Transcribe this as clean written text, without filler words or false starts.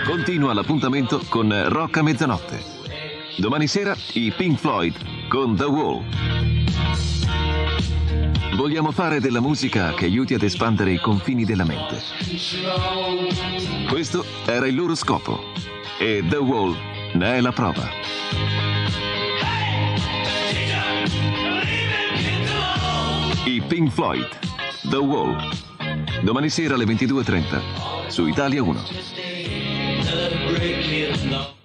Continua l'appuntamento con Rock a mezzanotte. Domani sera i Pink Floyd con The Wall. Vogliamo fare della musica che aiuti ad espandere i confini della mente. Questo era il loro scopo e The Wall ne è la prova. I Pink Floyd, The Wall. Domani sera alle 22:30 su Italia 1.